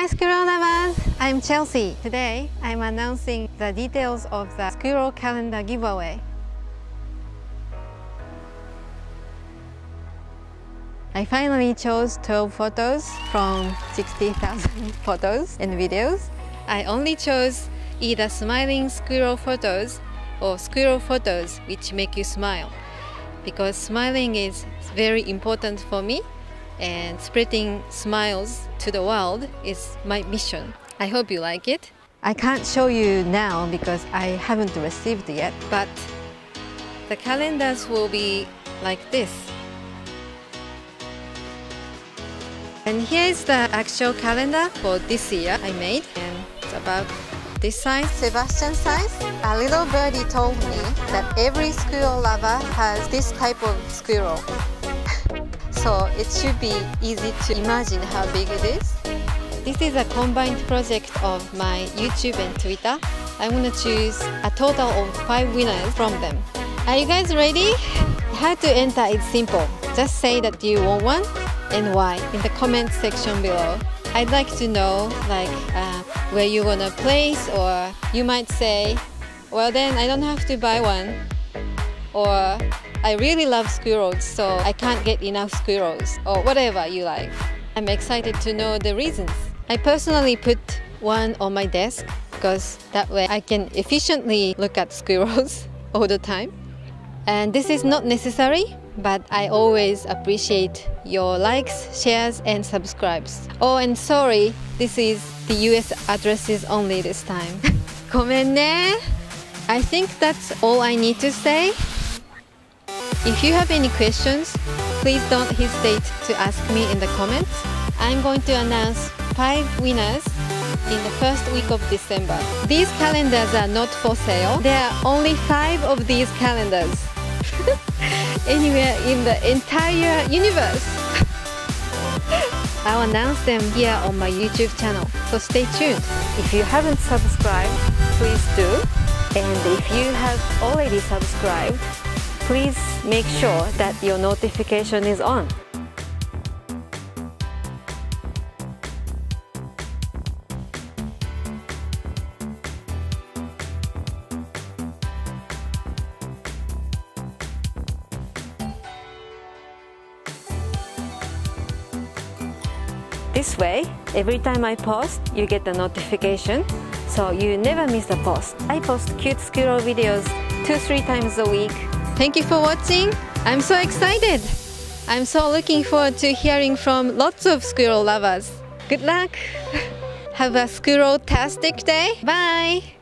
Hi Squirrel lovers! I'm Chelsea. Today I'm announcing the details of the Squirrel Calendar giveaway. I finally chose 12 photos from 60,000 photos and videos. I only chose either smiling squirrel photos or squirrel photos which make you smile, because smiling is very important for me and spreading smiles to the world is my mission. I hope you like it. I can't show you now because I haven't received yet, but the calendars will be like this. And here's the actual calendar for this year I made, and it's about this size, Sebastian size. A little birdie told me that every squirrel lover has this type of squirrel. So it should be easy to imagine how big it is. This is a combined project of my YouTube and Twitter. I'm gonna choose a total of 5 winners from them. Are you guys ready? How to enter is simple. Just say that you want one and why in the comment section below. I'd like to know where you wanna place, or you might say, well then I don't have to buy one, or I really love squirrels so I can't get enough squirrels, or whatever you like. I'm excited to know the reasons. I personally put one on my desk because that way I can efficiently look at squirrels all the time. And this is not necessary, but I always appreciate your likes, shares and subscribes. Oh, and sorry, this is the US addresses only this time. ごめんね. I think that's all I need to say. If you have any questions, please don't hesitate to ask me in the comments. I'm going to announce 5 winners in the first week of December. These calendars are not for sale. There are only 5 of these calendars anywhere in the entire universe. I'll announce them here on my YouTube channel, so stay tuned. If you haven't subscribed, please do. And if you have already subscribed, please make sure that your notification is on. This way, every time I post, you get a notification, so you never miss a post. I post cute squirrel videos 2-3 times a week. Thank you for watching. I'm so excited. I'm so looking forward to hearing from lots of squirrel lovers. Good luck. Have a squirrel-tastic day. Bye.